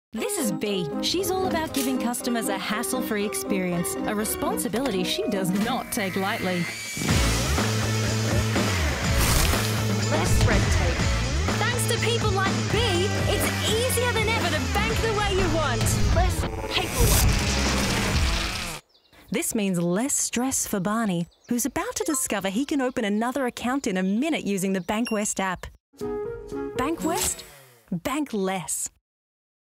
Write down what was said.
This is Bea. She's all about giving customers a hassle-free experience, a responsibility she does not take lightly. Less red tape. Thanks to people like Bea, it's easier than ever to bank the way you want. Less paperwork. This means less stress for Barney, who's about to discover he can open another account in a minute using the Bankwest app. Bankwest? Bank less.